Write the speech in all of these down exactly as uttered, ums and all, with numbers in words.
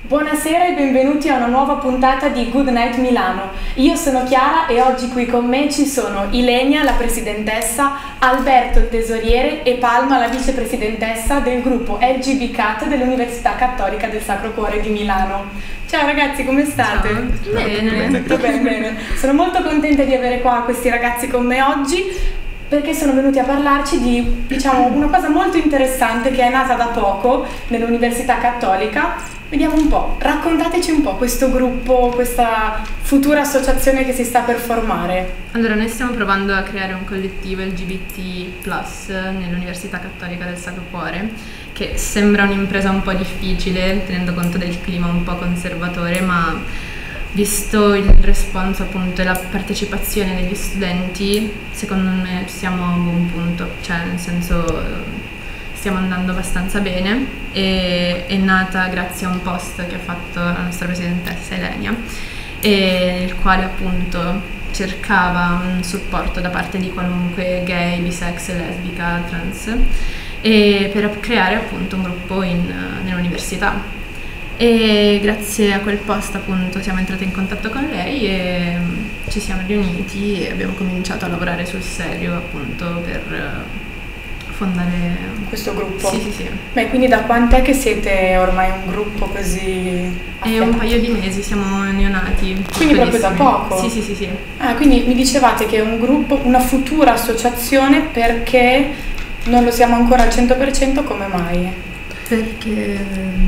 Buonasera e benvenuti a una nuova puntata di Good Night Milano. Io sono Chiara e oggi qui con me ci sono Ilenia, la presidentessa, Alberto, il tesoriere, e Palma, la vicepresidentessa del gruppo L G B C A T dell'Università Cattolica del Sacro Cuore di Milano. Ciao ragazzi, come state? Ciao. Bene. Tutto bene, bene. Sono molto contenta di avere qua questi ragazzi con me oggi, perché sono venuti a parlarci di, diciamo, una cosa molto interessante che è nata da poco nell'Università Cattolica. Vediamo un po', raccontateci un po' questo gruppo, questa futura associazione che si sta per formare. Allora, noi stiamo provando a creare un collettivo L G B T plus nell'Università Cattolica del Sacro Cuore, che sembra un'impresa un po' difficile, tenendo conto del clima un po' conservatore, ma visto il responso appunto e la partecipazione degli studenti, secondo me siamo a un buon punto, cioè nel senso stiamo andando abbastanza bene, e è nata grazie a un post che ha fatto la nostra presidentessa Ilenia, e il quale appunto cercava un supporto da parte di qualunque gay, bisex, lesbica, trans, e per creare appunto un gruppo in, nell'università. E grazie a quel post appunto siamo entrati in contatto con lei e ci siamo riuniti e abbiamo cominciato a lavorare sul serio appunto per fondare questo gruppo. Sì, sì, sì. Beh, quindi da quant'è che siete ormai un gruppo così? È un paio di mesi, siamo neonati. Quindi proprio da poco? Sì, sì, sì, sì. Ah, quindi mi dicevate che è un gruppo, una futura associazione, perché non lo siamo ancora al cento per cento, come mai? Perché...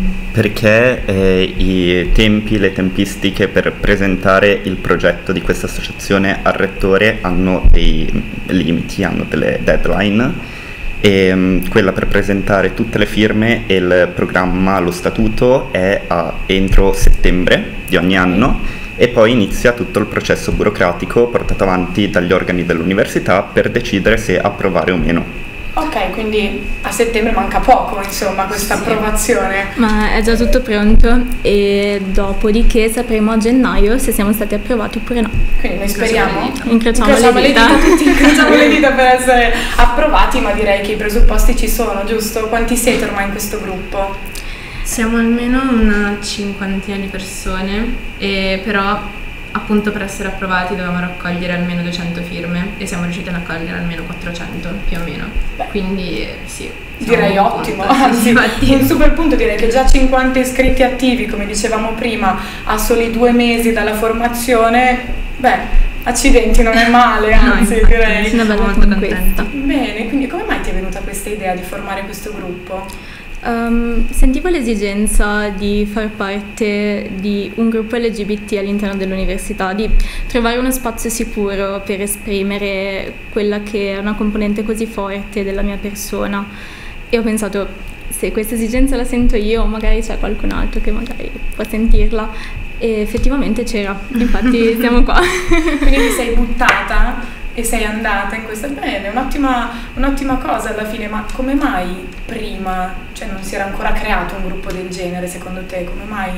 Perché eh, i tempi, le tempistiche per presentare il progetto di questa associazione al rettore hanno dei limiti, hanno delle deadline, e um, quella per presentare tutte le firme e il programma, lo statuto è a, entro settembre di ogni anno, e poi inizia tutto il processo burocratico portato avanti dagli organi dell'università per decidere se approvare o meno. Ok, quindi a settembre manca poco, insomma, questa sì. approvazione. Ma è già tutto pronto e dopodiché sapremo a gennaio se siamo stati approvati oppure no. Quindi noi speriamo, incrociamo, incrociamo le dita, le dita tutti incrociamo le dita per essere approvati, ma direi che i presupposti ci sono, giusto? Quanti siete ormai in questo gruppo? Siamo almeno una cinquantina di persone, e però appunto per essere approvati dovevamo raccogliere almeno duecento firme e siamo riusciti a raccogliere almeno quattrocento più o meno. Beh, quindi sì, direi ottimo, punto. Anzi un super punto. Direi che già cinquanta iscritti attivi, come dicevamo prima, a soli due mesi dalla formazione, beh, accidenti, non è male, anzi no, direi. Sono molto molto contenta. Bene, quindi come mai ti è venuta questa idea di formare questo gruppo? Um, sentivo l'esigenza di far parte di un gruppo L G B T all'interno dell'università, di trovare uno spazio sicuro per esprimere quella che è una componente così forte della mia persona, e ho pensato, se questa esigenza la sento io, magari c'è qualcun altro che magari può sentirla, e effettivamente c'era, infatti siamo qua. Quindi ti sei buttata e sei andata in questa, bene, un'ottima, un'ottima cosa alla fine. Ma come mai prima, cioè non si era ancora creato un gruppo del genere, secondo te? Come mai?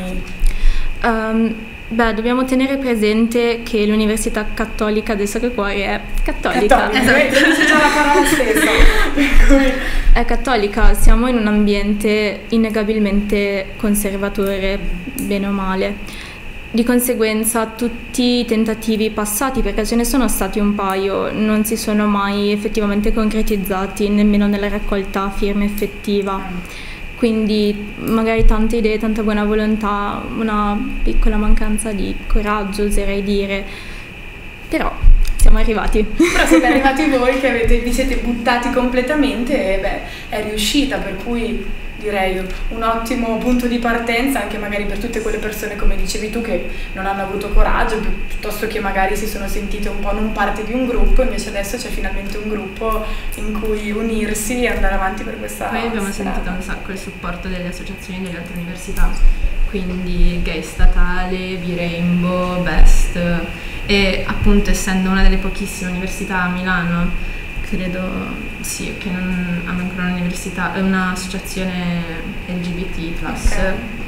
Um, beh, dobbiamo tenere presente che l'Università Cattolica del Sacro Cuore è cattolica. Cattolica, esatto. Dice già la parola stessa. Per cui... È cattolica, siamo in un ambiente innegabilmente conservatore, bene o male. Di conseguenza tutti i tentativi passati, perché ce ne sono stati un paio, non si sono mai effettivamente concretizzati, nemmeno nella raccolta firme effettiva. Quindi magari tante idee, tanta buona volontà, una piccola mancanza di coraggio, oserei dire, però siamo arrivati. Però siete arrivati voi che avete, vi siete buttati completamente e beh, è riuscita, per cui direi un ottimo punto di partenza anche magari per tutte quelle persone, come dicevi tu, che non hanno avuto coraggio, piuttosto che magari si sono sentite un po' non parte di un gruppo. Invece adesso c'è finalmente un gruppo in cui unirsi e andare avanti per questa Poi abbiamo strada. sentito un sacco il supporto delle associazioni delle altre università, quindi Gay Statale, B-Rainbow, Best, e appunto essendo una delle pochissime università a Milano, credo sì, che non hanno ancora un'università, un'associazione L G B T plus, Okay.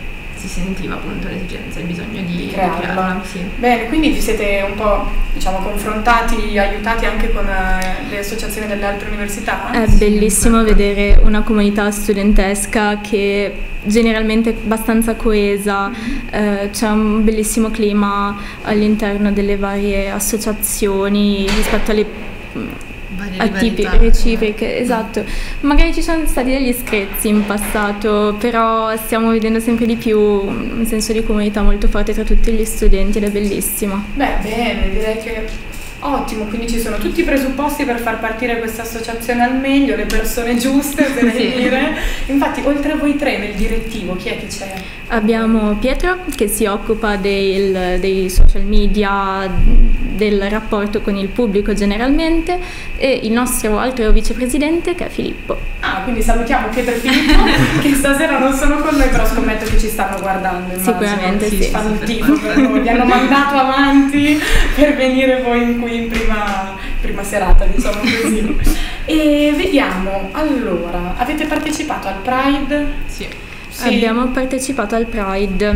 si sentiva appunto l'esigenza, il bisogno di, di crearla. Di crearla, sì. Bene, quindi vi siete un po', diciamo, confrontati, aiutati anche con uh, le associazioni delle altre università? È sì, bellissimo certo. vedere una comunità studentesca che generalmente è abbastanza coesa, mm-hmm. eh, c'è un bellissimo clima all'interno delle varie associazioni rispetto alle atipiche, reciproche, esatto. Magari ci sono stati degli screzi in passato, però stiamo vedendo sempre di più un senso di comunità molto forte tra tutti gli studenti ed è bellissimo. Beh, bene, direi che ottimo, quindi ci sono tutti i presupposti per far partire questa associazione al meglio, le persone giuste, oserei sì. dire. Infatti, oltre a voi tre nel direttivo, chi è che c'è? Abbiamo Pietro che si occupa del, dei social media, del rapporto con il pubblico generalmente, e il nostro altro vicepresidente che è Filippo. Ah, quindi salutiamo Pietro e Filippo che stasera non sono con noi, però scommetto che ci stanno guardando. Immagino. Sicuramente sì. Fanno un tifo per noi, vi hanno mandato avanti per venire poi qui in prima, prima serata, diciamo così. E vediamo, allora, avete partecipato al Pride? Sì. Sì. Abbiamo partecipato al Pride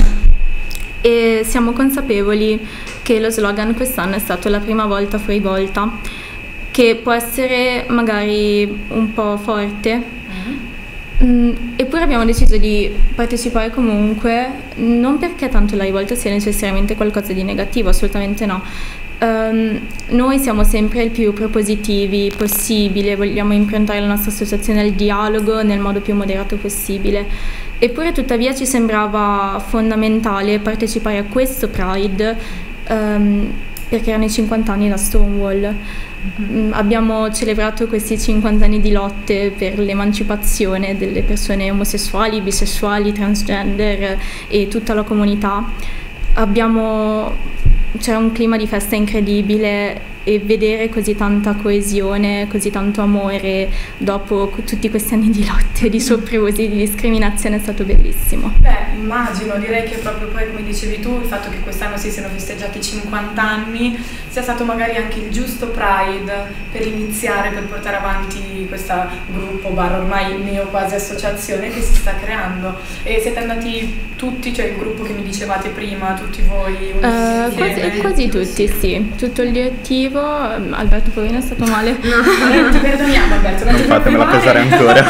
e siamo consapevoli che lo slogan quest'anno è stato la prima volta fuori volta, che può essere magari un po' forte, mm-hmm. mm, eppure abbiamo deciso di partecipare comunque, non perché tanto la rivolta sia necessariamente qualcosa di negativo, assolutamente no. Um, noi siamo sempre il più propositivi possibile, vogliamo improntare la nostra associazione al dialogo nel modo più moderato possibile, eppure tuttavia ci sembrava fondamentale partecipare a questo Pride um, perché erano i cinquanta anni da Stonewall. Mm-hmm. Abbiamo celebrato questi cinquanta anni di lotte per l'emancipazione delle persone omosessuali, bisessuali, transgender e tutta la comunità. Abbiamo C'era un clima di festa incredibile e vedere così tanta coesione, così tanto amore dopo tutti questi anni di lotte, di soprusi, di discriminazione è stato bellissimo. Beh, immagino, direi che proprio poi, come dicevi tu, il fatto che quest'anno si siano festeggiati cinquanta anni sia stato magari anche il giusto Pride per iniziare, per portare avanti questo gruppo, barra ormai neo quasi associazione che si sta creando. E siete andati tutti, cioè il gruppo che mi dicevate prima, tutti voi? Uh, quasi, quasi tutti, sì. Tutto il direttivo. Alberto Porino è stato male. No, ti perdoniamo Alberto, non, non ti fatemela pesare ancora.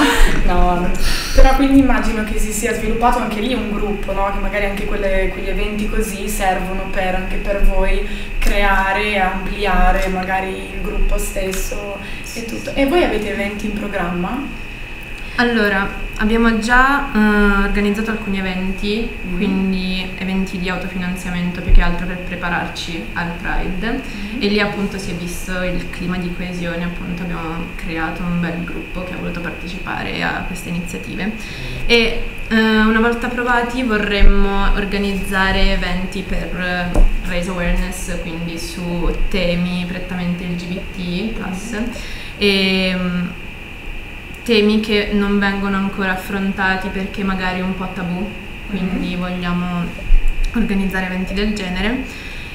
No, però quindi immagino che si sia sviluppato anche lì un gruppo, no? Che magari anche quelle, quegli eventi così servono per, anche per voi creare, ampliare magari il gruppo stesso e tutto. E voi avete eventi in programma? Allora, abbiamo già uh, organizzato alcuni eventi, mm. quindi eventi di autofinanziamento più che altro per prepararci al Pride, mm. e lì appunto si è visto il clima di coesione, appunto abbiamo creato un bel gruppo che ha voluto partecipare a queste iniziative e uh, una volta approvati vorremmo organizzare eventi per uh, raise awareness, quindi su temi prettamente L G B T plus, e um, temi che non vengono ancora affrontati perché magari un po' tabù, quindi mm-hmm. vogliamo organizzare eventi del genere,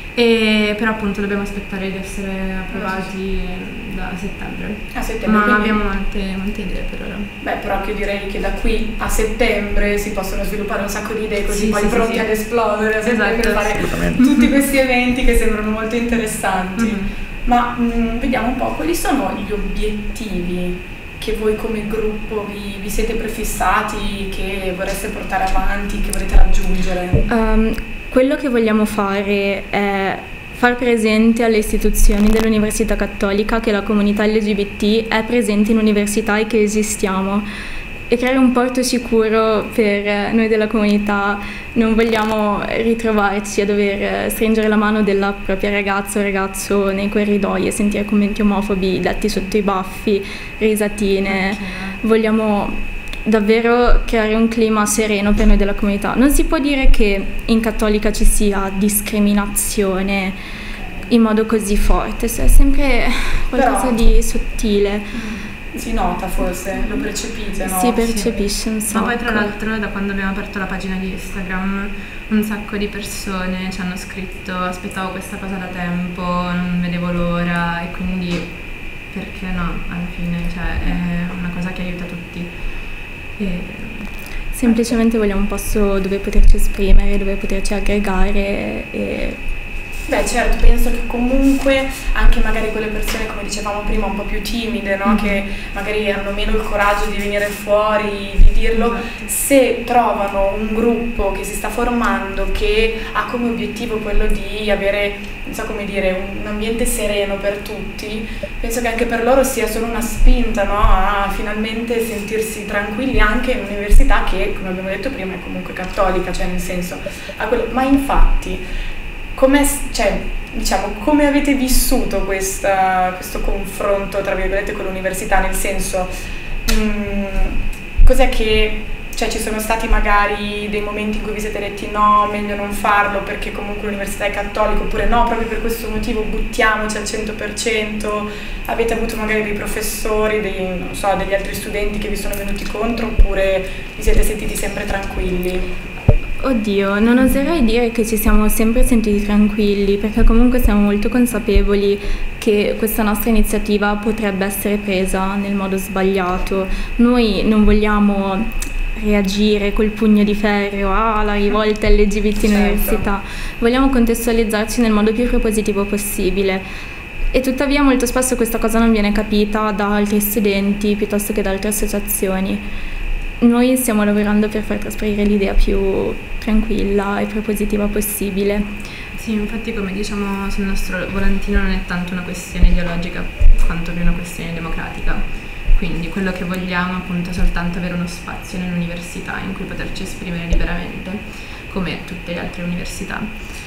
e però appunto dobbiamo aspettare di essere approvati da settembre. A settembre, ma quindi... abbiamo molte, molte idee per ora. Beh, però che direi che da qui a settembre si possono sviluppare un sacco di idee così sì, poi sì, pronti sì. ad esplodere a settembre, esatto. fare tutti questi eventi che sembrano molto interessanti. Mm-hmm. Ma mh, vediamo un po', quali sono gli obiettivi che voi come gruppo vi, vi siete prefissati, che vorreste portare avanti, che volete raggiungere? Um, quello che vogliamo fare è far presente alle istituzioni dell'Università Cattolica che la comunità L G B T è presente in università e che esistiamo, e creare un porto sicuro per noi della comunità. Non vogliamo ritrovarci a dover stringere la mano della propria ragazza o ragazzo nei corridoi e sentire commenti omofobi detti sotto i baffi, risatine. Okay. Vogliamo davvero creare un clima sereno per noi della comunità. Non si può dire che in Cattolica ci sia discriminazione in modo così forte, è sempre qualcosa Però... di sottile. Si nota forse, lo percepite, no? Si percepisce un sacco. Ma poi tra l'altro da quando abbiamo aperto la pagina di Instagram un sacco di persone ci hanno scritto aspettavo questa cosa da tempo, non vedevo l'ora, e quindi perché no, alla fine, cioè è una cosa che aiuta tutti. E... Semplicemente vogliamo un posto dove poterci esprimere, dove poterci aggregare e... Beh, certo, penso che comunque anche magari quelle persone, come dicevamo prima, un po' più timide, no? Mm-hmm. Che magari hanno meno il coraggio di venire fuori, di dirlo, esatto. Se trovano un gruppo che si sta formando, che ha come obiettivo quello di avere, non so come dire, un ambiente sereno per tutti, penso che anche per loro sia solo una spinta, no? A finalmente sentirsi tranquilli anche in un'università che, come abbiamo detto prima, è comunque cattolica, cioè nel senso, a quello, ma infatti... Come, cioè, diciamo, come avete vissuto questa, questo confronto, tra virgolette, con l'università? Nel senso, mh, cos'è che, cioè, ci sono stati magari dei momenti in cui vi siete detti no, meglio non farlo perché comunque l'università è cattolica, oppure no, proprio per questo motivo buttiamoci al cento per cento? Avete avuto magari dei professori, dei, non so, degli altri studenti che vi sono venuti contro, oppure vi siete sentiti sempre tranquilli? Oddio, non oserei dire che ci siamo sempre sentiti tranquilli, perché comunque siamo molto consapevoli che questa nostra iniziativa potrebbe essere presa nel modo sbagliato. Noi non vogliamo reagire col pugno di ferro alla rivolta L G B T in università, vogliamo contestualizzarci nel modo più propositivo possibile. E tuttavia molto spesso questa cosa non viene capita da altri studenti piuttosto che da altre associazioni. Noi stiamo lavorando per far trasparire l'idea più tranquilla e propositiva possibile. Sì, infatti come diciamo sul nostro volantino non è tanto una questione ideologica quanto più una questione democratica. Quindi quello che vogliamo appunto è soltanto avere uno spazio nell'università in cui poterci esprimere liberamente, come tutte le altre università.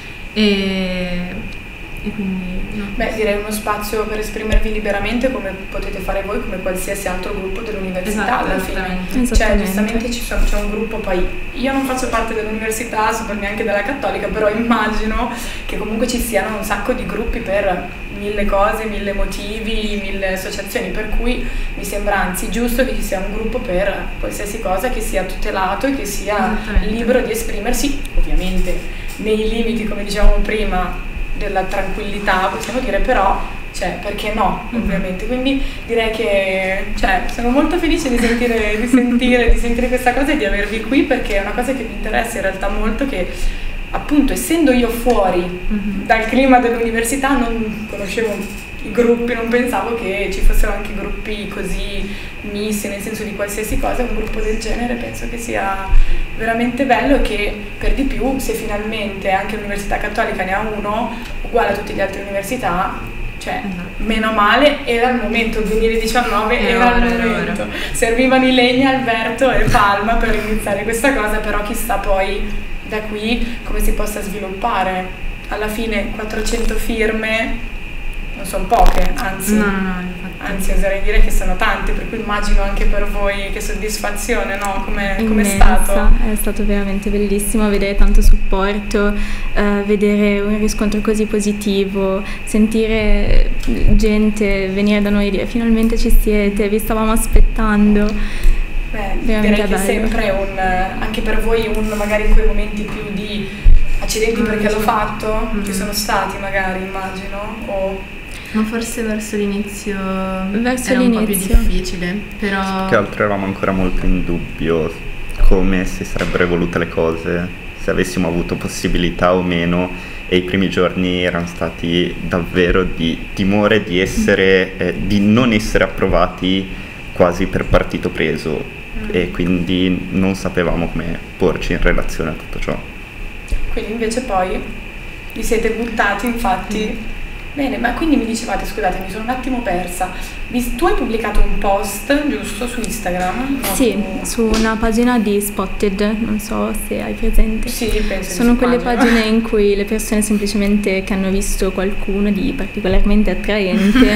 E... E quindi, no. Beh, direi uno spazio per esprimervi liberamente come potete fare voi, come qualsiasi altro gruppo dell'università, esatto, alla fine. Cioè, giustamente ci sono, c'è un gruppo, poi io non faccio parte dell'università, so per neanche della Cattolica, però immagino che comunque ci siano un sacco di gruppi per mille cose, mille motivi, mille associazioni, per cui mi sembra anzi giusto che ci sia un gruppo per qualsiasi cosa che sia tutelato e che sia libero di esprimersi, ovviamente nei limiti, come dicevamo prima, della tranquillità, possiamo dire, però, cioè, perché no, ovviamente. Quindi direi che, cioè, sono molto felice di sentire, di sentire, di sentire questa cosa e di avervi qui, perché è una cosa che mi interessa in realtà molto, che appunto, essendo io fuori mm-hmm. dal clima dell'università, non conoscevo i gruppi, non pensavo che ci fossero anche gruppi così misti, nel senso di qualsiasi cosa. Un gruppo del genere penso che sia veramente bello, e che per di più, se finalmente anche l'Università Cattolica ne ha uno uguale a tutte le altre università, cioè esatto. Meno male, era il momento, duemiladiciannove era il momento, servivano i legni, Alberto e Palma per iniziare questa cosa, però chissà poi da qui come si possa sviluppare. Alla fine quattrocento firme non sono poche, anzi, no, no, no, anzi oserei dire che sono tante, per cui immagino anche per voi che soddisfazione, no? Come è stato? È stato veramente bellissimo vedere tanto supporto, eh, vedere un riscontro così positivo, sentire gente venire da noi e dire finalmente ci siete, vi stavamo aspettando. Beh, direi che è sempre un, anche per voi, un magari in quei momenti più di accidenti perché l'ho fatto, mm-hmm. che sono stati magari, immagino, o... Ma forse verso l'inizio verso era l'inizio. un po' più difficile, però... Che altro eravamo ancora molto in dubbio come si sarebbero evolute le cose, se avessimo avuto possibilità o meno, e i primi giorni erano stati davvero di timore di essere, eh, di non essere approvati quasi per partito preso, mm. e quindi non sapevamo come porci in relazione a tutto ciò. Quindi invece poi vi siete buttati, infatti... Mm. Bene, ma quindi mi dicevate, scusate, mi sono un attimo persa, tu hai pubblicato un post, giusto, su Instagram? No, sì, tu... su una pagina di Spotted, non so se hai presente. Sì, penso. Sono quelle immagino. Pagine in cui le persone semplicemente che hanno visto qualcuno di particolarmente attraente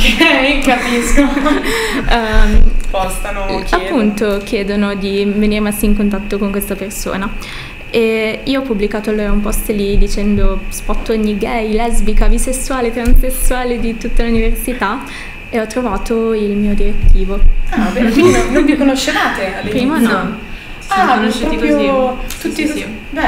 ok, capisco. um, postano, chiedono. Appunto chiedono di venire messi in contatto con questa persona. E io ho pubblicato allora un post lì dicendo spot ogni gay, lesbica, bisessuale, transessuale di tutta l'università, e ho trovato il mio direttivo. Ah, bene, quindi non, non vi conoscevate all'inizio? Prima no. Siamo Ah, conosciuti proprio così. tutti sì, così. Sì. Beh,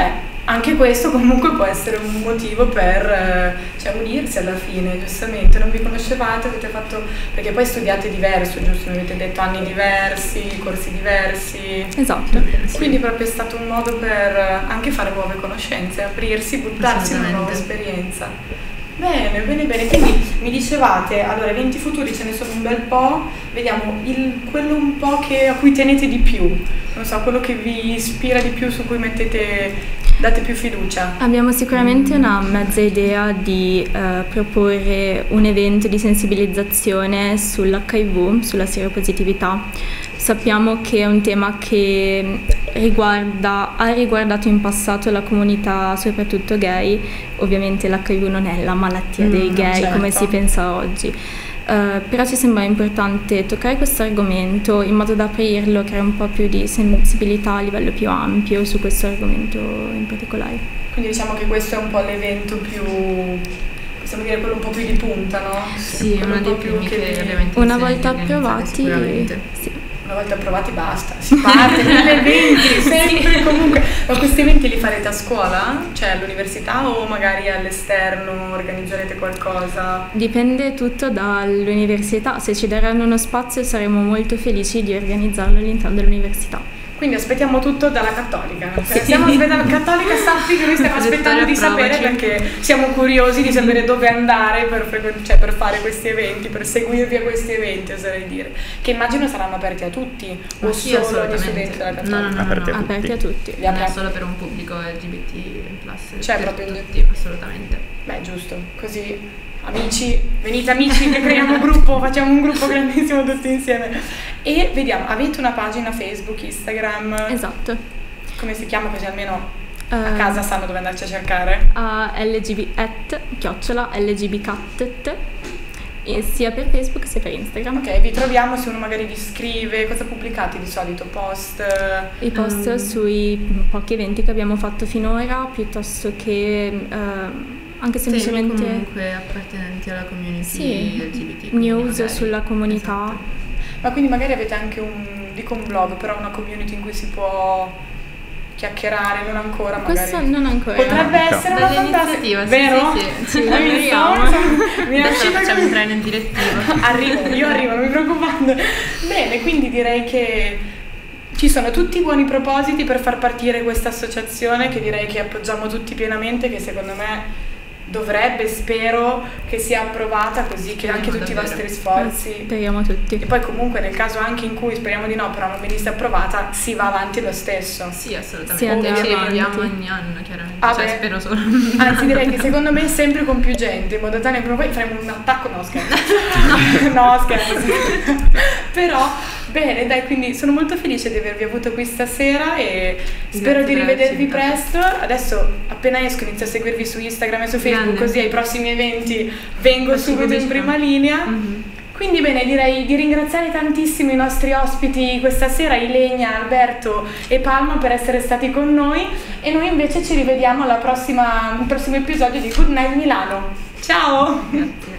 anche questo comunque può essere un motivo per cioè, unirsi alla fine, giustamente. Non vi conoscevate, avete fatto, perché poi studiate diverso, giusto? Mi avete detto anni diversi, corsi diversi. Esatto. Quindi proprio è stato un modo per anche fare nuove conoscenze, aprirsi, buttarsi in una nuova esperienza. Bene, bene, bene. Quindi mi dicevate, allora, eventi futuri ce ne sono un bel po', vediamo il, quello un po' che, a cui tenete di più, non so, quello che vi ispira di più, su cui mettete, date più fiducia. Abbiamo sicuramente una mezza idea di eh, proporre un evento di sensibilizzazione sull'H I V, sulla seropositività. Sappiamo che è un tema che riguarda, ha riguardato in passato la comunità soprattutto gay. Ovviamente l'H I V non è la malattia dei Mm, gay certo. come si pensa oggi. Uh, però ci sembra importante toccare questo argomento in modo da aprirlo, creare un po' più di sensibilità a livello più ampio su questo argomento in particolare. Quindi diciamo che questo è un po' l'evento più, possiamo dire quello un po' più di punta, no? Sì, Quello uno un dei po' più primi che, vi- abbiamo intenzione Una di volta organizzare approvati, sicuramente. sì. Una volta approvati basta, si parte, mille eventi, sempre comunque. Ma questi eventi li farete a scuola? Cioè all'università o magari all'esterno organizzerete qualcosa? Dipende tutto dall'università, se ci daranno uno spazio saremo molto felici di organizzarlo all'interno dell'università. Quindi aspettiamo tutto dalla Cattolica. Cioè, Sì. stiamo aspettando la Cattolica, sappi che noi stiamo aspettando di sapere Provaci. perché siamo curiosi di sapere dove andare per, frequ- cioè, per fare questi eventi, per seguirvi a questi eventi, oserei dire. Che immagino saranno aperti a tutti Ma o sì, solo agli assolutamente. studenti della No, Cattolica? no, no, no, Aperti no. a tutti. Aperti a tutti. Li Non è apri- solo per un pubblico L G B T plus, Cioè, per proprio in- tutti, assolutamente. Beh, giusto, così amici, venite amici che creiamo un gruppo, facciamo un gruppo grandissimo tutti insieme. E vediamo, avete una pagina Facebook, Instagram? Esatto. Come si chiama, così almeno a Eh, casa sanno dove andarci a cercare? a lgb at chiocciola lgbcat e sia per Facebook sia per Instagram. Ok, vi troviamo se uno magari vi scrive, cosa pubblicate di solito? Post? I post Um. sui pochi eventi che abbiamo fatto finora, piuttosto che eh, anche Temi semplicemente comunque appartenenti alla community Sì, L G B T. quindi news magari- sulla comunità. Esatto. Ma quindi magari avete anche un, dico un blog, però una community in cui si può chiacchierare, non ancora magari. Questo non ancora. Potrebbe Ecco. essere una Bella fantastica, iniziativa, sì, vero? sì, sì, sì, Hai visto? speriamo. Mi è Adesso uscita la facciamo così. entrare nel direttivo. Arrivo, io arrivo, non mi preoccupando. Bene, quindi direi che ci sono tutti i buoni propositi per far partire questa associazione, che direi che appoggiamo tutti pienamente, che secondo me dovrebbe, spero che sia approvata, così che anche Speriamo tutti i davvero. vostri sforzi. Speriamo tutti. E poi comunque nel caso anche in cui speriamo di no, però non venisse approvata, si va avanti lo stesso. Sì, assolutamente. Sì, andiamo Noi ci avanti. riviamo ogni anno, chiaramente. Ah, cioè, beh. spero solo. Anzi direi che secondo me sempre con più gente, in modo tale che poi faremo un attacco, no scherzo, no scherzo, però bene dai, quindi sono molto felice di avervi avuto qui stasera e spero Grazie di per averci rivedervi invitato. presto. Adesso appena esco inizio a seguirvi su Instagram e su Facebook, Grande. così ai prossimi eventi vengo Facci subito in pubblicità. prima linea. Mhm. Quindi bene, direi di ringraziare tantissimo i nostri ospiti questa sera, Ilenia, Alberto e Palma, per essere stati con noi, e noi invece ci rivediamo alla prossima, al prossimo episodio di Good Night Milano. Ciao! Grazie.